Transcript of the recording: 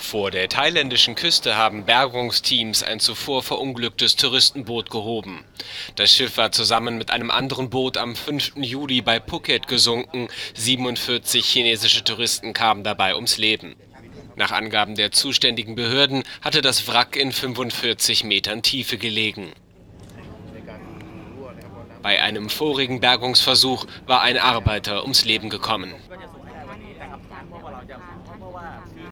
Vor der thailändischen Küste haben Bergungsteams ein zuvor verunglücktes Touristenboot gehoben. Das Schiff war zusammen mit einem anderen Boot am 5. Juli bei Phuket gesunken. 47 chinesische Touristen kamen dabei ums Leben. Nach Angaben der zuständigen Behörden hatte das Wrack in 45 Metern Tiefe gelegen. Bei einem vorigen Bergungsversuch war ein Arbeiter ums Leben gekommen.